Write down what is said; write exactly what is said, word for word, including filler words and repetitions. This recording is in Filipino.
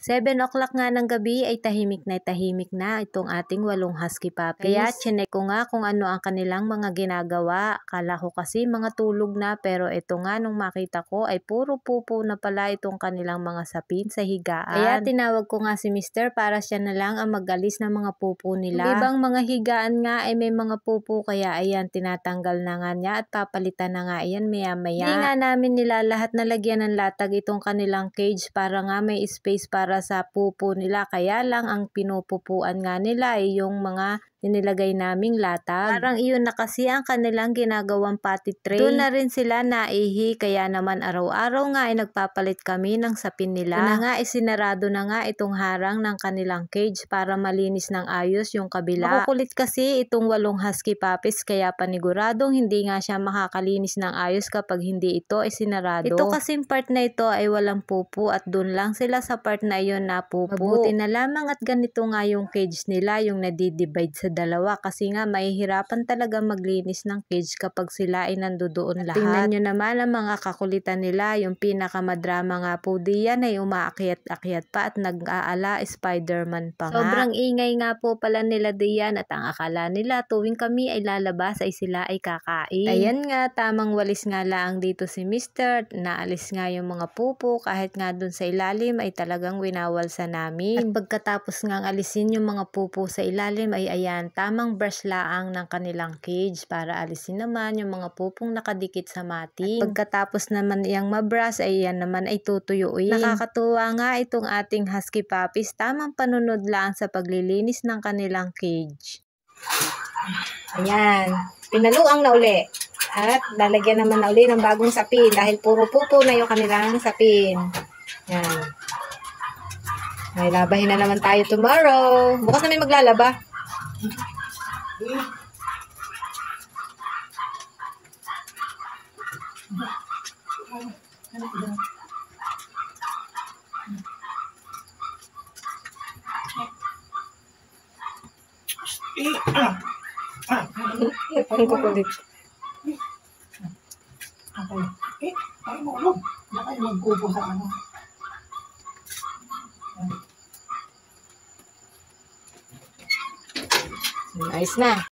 seven o'clock nga ng gabi ay tahimik na tahimik na itong ating walong husky puppies. Kaya chinek ko nga kung ano ang kanilang mga ginagawa. Akala ko kasi mga tulog na, pero ito nga nung makita ko ay puro pupo na pala itong kanilang mga sapin sa higaan. Kaya tinawag ko nga si mister para siya na lang ang mag-alis ng mga pupo nila. Yung ibang mga higaan nga ay may mga pupo, kaya ayan tinatanggal na nga niya at papalitan na nga ayan maya maya. Hindi nga namin nila lahat nalagyan ng latag itong kanilang cage para nga may space para sa pupo nila, kaya lang ang pinupupuan nga nila ay yung mga inilagay naming latag. Parang iyon na kasi ang kanilang ginagawang potty tray. Doon na rin sila naihi, kaya naman araw-araw nga ay nagpapalit kami ng sapin nila. Doon na nga isinarado na nga itong harang ng kanilang cage para malinis ng ayos yung kabila. Makukulit kasi itong walong husky puppies, kaya paniguradong hindi nga siya makakalinis ng ayos kapag hindi ito isinarado. Ito kasing part na ito ay walang pupo at doon lang sila sa part na iyon na pupo. Mabuti na lamang at ganito nga yung cage nila, yung nadidivide sa dalawa, kasi nga mahihirapan talaga maglinis ng cage kapag sila ay nandoon lahat. Tingnan nyo naman ang mga kakulitan nila. Yung pinakamadrama nga po diyan ay umaakyat-akyat pa at nag-aala Spider-Man pa nga. Sobrang ingay nga po pala nila diyan at ang akala nila tuwing kami ay lalabas ay sila ay kakain. Ayan nga, tamang walis nga lang dito si mister. Naalis nga yung mga pupo, kahit nga dun sa ilalim ay talagang winawalsa namin. At pagkatapos nga alisin yung mga pupo sa ilalim ay ayan, tamang brush laang ng kanilang cage para alisin naman yung mga pupong nakadikit sa mating. At pagkatapos naman iyang mabrush ay yan naman ay tutuyuin. Nakakatuwa nga itong ating husky puppies, tamang panunod lang sa paglilinis ng kanilang cage. Ayan, pinaluang na uli. At lalagyan naman na uli ng bagong sapin dahil puro pupo na yung kanilang sapin. Ayan. May labahin na naman tayo tomorrow. Bukas na may maglalaba. Ang kukulit. Eh, ay mo alam. Baka yung magkubo sa ano. Ayos na.